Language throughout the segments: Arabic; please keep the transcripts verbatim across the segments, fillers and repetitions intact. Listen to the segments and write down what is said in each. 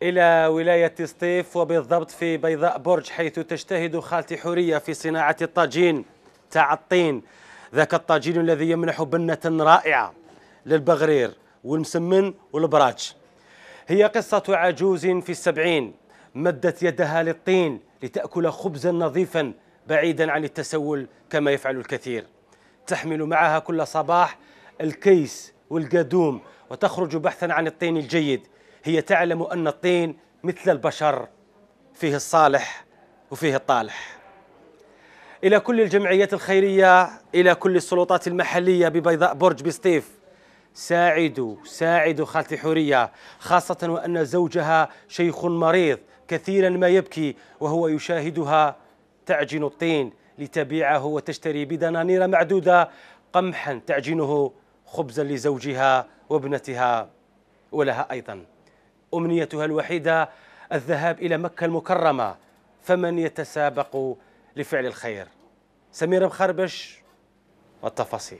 إلى ولاية سطيف وبالضبط في بيضاء برج، حيث تجتهد خالتي حورية في صناعة الطاجين تاع الطين، ذاك الطاجين الذي يمنح بنة رائعة للبغرير والمسمن والبراج. هي قصة عجوز في السبعين مدت يدها للطين لتأكل خبزا نظيفا بعيدا عن التسول كما يفعل الكثير. تحمل معها كل صباح الكيس والقادوم وتخرج بحثا عن الطين الجيد. هي تعلم أن الطين مثل البشر، فيه الصالح وفيه الطالح. إلى كل الجمعيات الخيرية، إلى كل السلطات المحلية ببيضاء برج بسطيف، ساعدوا ساعدوا خالتي حورية، خاصة وأن زوجها شيخ مريض كثيرا ما يبكي وهو يشاهدها تعجن الطين لتبيعه وتشتري بدنانير معدودة قمحا تعجنه خبزا لزوجها وابنتها ولها أيضا. أمنيتها الوحيدة الذهاب إلى مكة المكرمة، فمن يتسابق لفعل الخير؟ سمير مخربش والتفاصيل.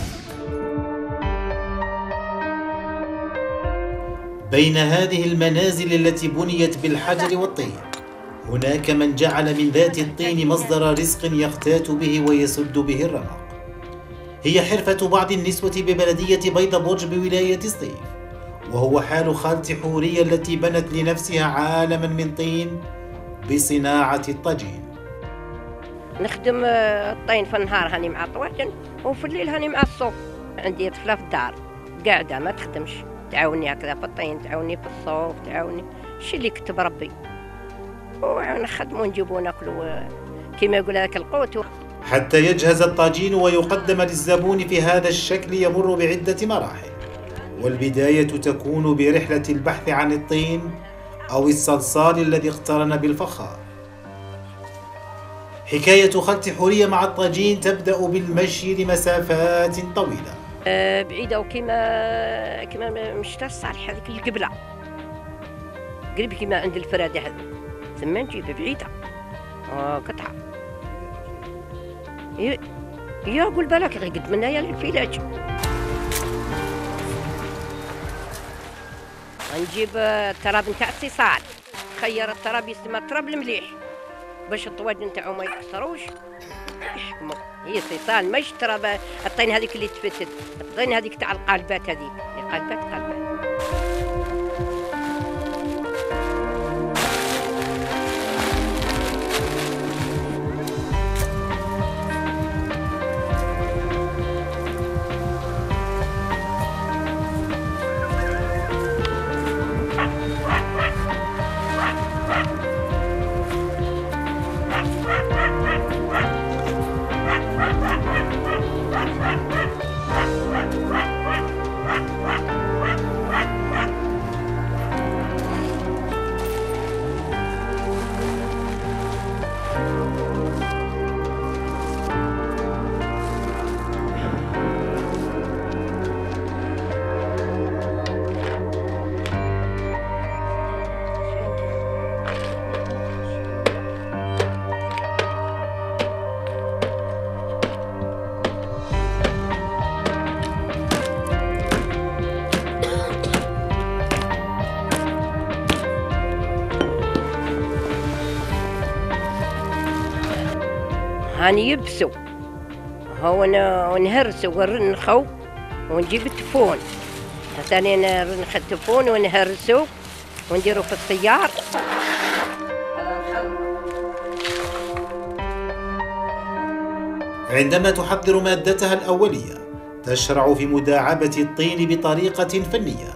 بين هذه المنازل التي بنيت بالحجر والطين، هناك من جعل من ذات الطين مصدر رزق يختات به ويسد به الرمق. هي حرفة بعض النسوة ببلدية بيضاء برج بولاية سطيف، وهو حال خالتي حورية التي بنت لنفسها عالما من طين بصناعة الطاجين. نخدم الطين في النهار هاني مع الطواجن، وفي الليل هاني مع الصوف. عندي طفلة في الدار قاعدة ما تخدمش، تعاوني هكذا في الطين، تعاوني في الصوف، تعاوني الشيء اللي كتب ربي، ونخدموا ونجيبوا ناكلوا كما يقول هذاك القوت. حتى يجهز الطاجين ويقدم للزبون في هذا الشكل يمر بعدة مراحل، والبداية تكون برحلة البحث عن الطين أو الصلصال الذي اقترن بالفخار. حكاية خالتي حورية مع الطاجين تبدأ بالمشي لمسافات طويلة أه بعيدة، وكما كما مشتا الصالح هذيك القبلة قريب كما عند الفرادة هذا ثم نجيب بعيدة آه قطعة. يا قول بالك غير قد منها يا للفيلاج. نجيب التراب نتاع الصيصال، خير التراب يسمى التراب المليح باش الطواجن نتاعو ما يكسروش يحكموا. هي صيصال ماهيش التراب الطين هذيك اللي تفتت، الطين هذيك تاع القالبات، هذيك قالبات قالبات. هاني يبسوا هو نهرسوا ونرنخوا ونجيب التفون، ثاني نرنخ التفون ونهرسوا ونديروا في الطيار. عندما تحضر مادتها الأولية تشرع في مداعبة الطين بطريقة فنية،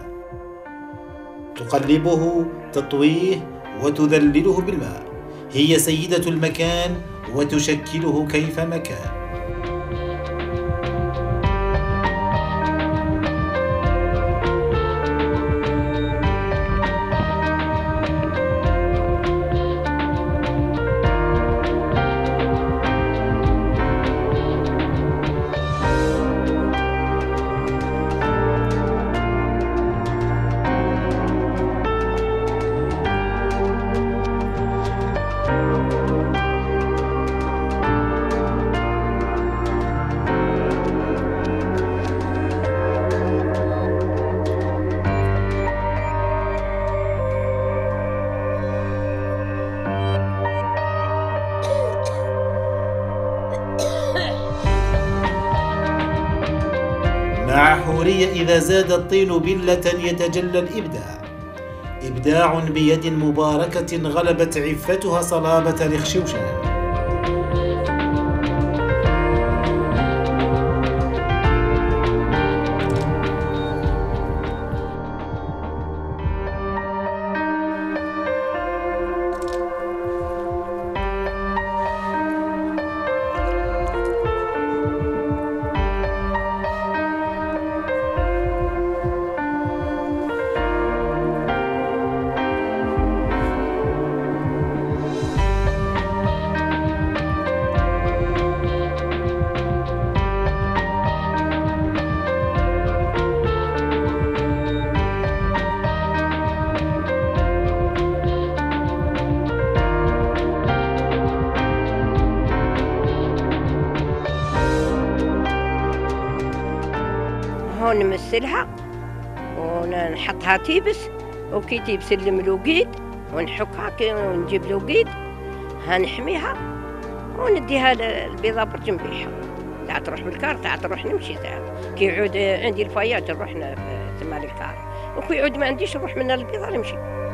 تقلبه، تطويه وتذلله بالماء. هي سيدة المكان وتشكله كيفما كان. حورية إذا زاد الطين بلة يتجلى الإبداع، إبداع بيد مباركة غلبت عفتها صلابة الخشوشان. هون نمثلها ونحطها تيبس، وكي تيبس الملوقيد ونحكها ونجيب لوقيد هنحميها ونديها للبيضة برج نبيعها. تاع تروح بالكار، تاع تروح نمشي، تاع كي يعود عندي الفياج نروح تما للكار، وكي يعود ما عنديش نروح من البيضة نمشي.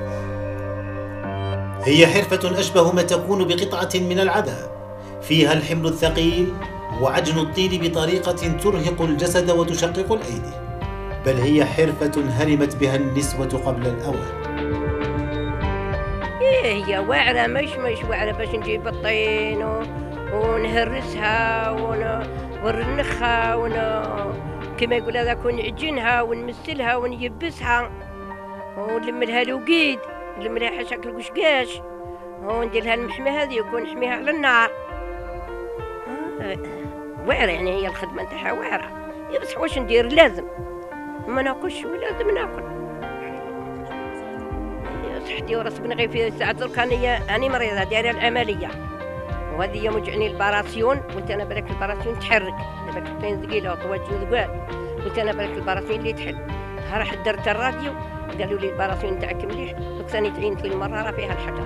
هي حرفة أشبه ما تكون بقطعة من العذاب، فيها الحمل الثقيل وعجن الطين بطريقة ترهق الجسد وتشقق الأيدي، بل هي حرفة هرمت بها النسوة قبل الأوان. إيه هي واعرة، مش مش واعرة باش نجيب الطين ونهرسها ون... ونرنخها ون... كما يقول هذاك ونعجنها ونمثلها ونيبسها ونلم لها لوقيد، نلم لها حشاك القشقاش وندير لها المحمى هذه ونحميها على النار. واعرة يعني، هي الخدمة نتاعها واعرة. يا بصح واش ندير؟ لازم ما ناكلش ولازم ناكل. صحتي وراسبنا غير في ساعة درك راني راني مريضة دايرة العملية، وهذه موجعني الباراسيون. قلت انا بالك الباراسيون تحرك، دابا كنتين ثقيلة وطواجن ثقال، قلت انا بالك الباراسيون اللي تحل. ها رحت درت الراديو قالوا لي الباراسيون تاعك مليح، دوك ثاني تعينت لي المرة راه فيها الحجر.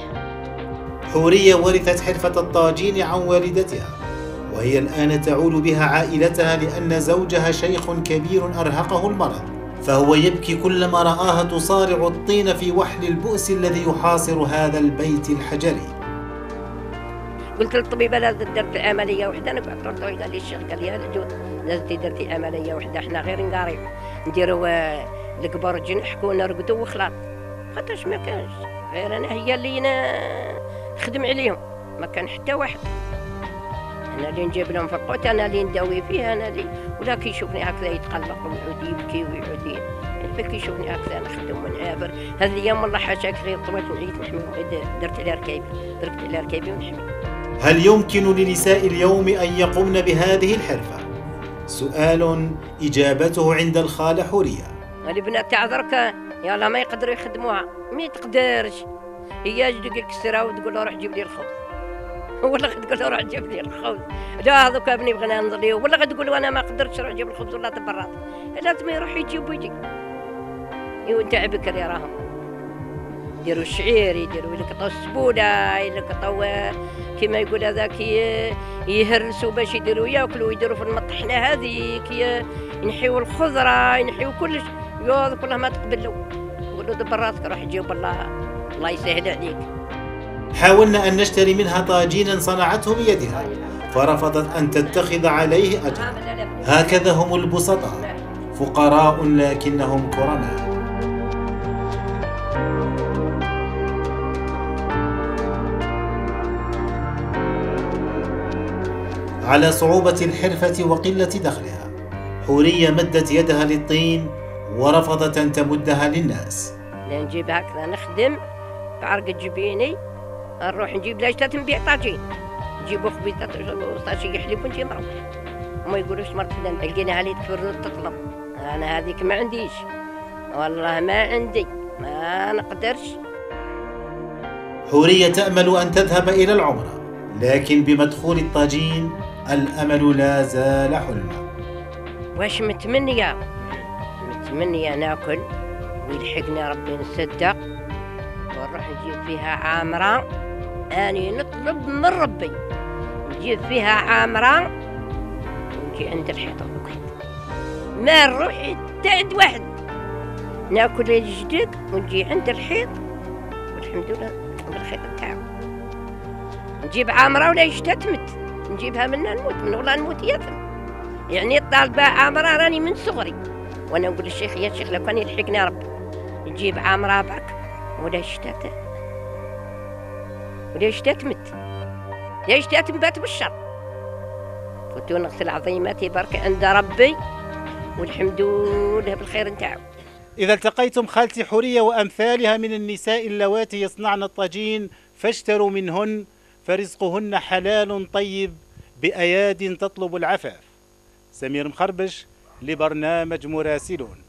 حورية ورثت حرفة الطاجين عن والدتها، وهي الآن تعول بها عائلتها لأن زوجها شيخ كبير أرهقه المرض، فهو يبكي كلما رآها تصارع الطين في وحل البؤس الذي يحاصر هذا البيت الحجري. قلت للطبيب لازم درت عملية وحدة، أنا قلت له قال لي الشيخ قال لي هذا جود لازم درتي عملية وحدة، احنا غير نقاري نديروا الكبرج نحكوا نرقدوا وخلاص، خاطرش ما كانش غير أنا هي اللي نخدم عليهم، ما كان حتى واحد. أنا اللي نجيب لهم في القوت، أنا اللي نداوي فيه، أنا اللي ولا كي يشوفني هكذا يتقلق ويعود يبكي ويعود يبكي، كي يشوفني هكذا نخدم ونعافر. هذه الأيام والله حاشاك غير طويت ونعيت نحمي، درت على ركايبي درت على ركايبي ونحمي. هل يمكن لنساء اليوم أن يقمن بهذه الحرفة؟ سؤال إجابته عند الخالة حورية. البنات تاع درك يلا ما يقدروا يخدموها، ما يتقدرش، هي تجي كسرها وتقول له روح جيب لي الخبز، ولا تقول له روح جيب لي الخبز، لا هذوك ابني بغينا نظليه، ولا تقول له انا ما قدرتش روح جيب الخبز ولا تبرات، لازم يروح يجيب ويجي. ايوا نتاع بكري راهم يديروا الشعير، يديروا يلقطوا السبوله، يلقطوا كما يقول هذاك يهرسوا باش يديروا ياكلوا، يديروا في المطحنه هذيك ينحيوا الخضره ينحيوا كلش، يا كلها ما تقبلوا، يقولوا دبر راسك روح جيب الله الله يسهل عليك. حاولنا أن نشتري منها طاجينا صنعته بيدها، فرفضت أن تتخذ عليه أجرا. هكذا هم البسطاء، فقراء لكنهم كرماء. على صعوبة الحرفة وقلة دخلها، حورية مدت يدها للطين ورفضت أن تمدها للناس. لا نجيب هكذا نخدم بعرق جبيني، نروح نجيب لاجتات نبيع طاجين، نجيبوا خبيزات وصاشي يحلب ونجي نروح، وما يقولوش مرت فلان لقيناها لي تفرد تطلب، انا هذيك ما عنديش والله ما عندي ما نقدرش. حورية تأمل أن تذهب إلى العمرة، لكن بمدخول الطاجين الأمل لا زال حلما. واش متمنية متمنية ناكل ويلحقنا ربي نصدق ونروح نجيب فيها عامرة، أني نطلب من ربي نجيب فيها عامرة ونجي عند الحيط البكيت ما نروح حتى عند واحد، ناكل الجديد ونجي عند الحيط والحمد لله بالخير تاعو. نجيب عامره ولا يشتتمت، نجيبها منا نموت من والله نموت يثم. يعني الطالبه عامره راني من صغري وانا نقول للشيخ يا شيخ لو كان يلحقنا ربي نجيب عامره بك ولا يشتت ولا يشتتمت لا يشتتم بات بالشر. كنت نغسل عظيماتي برك عند ربي والحمد لله بالخير نتاعو. إذا التقيتم خالتي حورية وأمثالها من النساء اللواتي يصنعن الطاجين فاشتروا منهن فرزقهن حلال طيب بأياد تطلب العفاف. سمير مخربش لبرنامج مراسلون.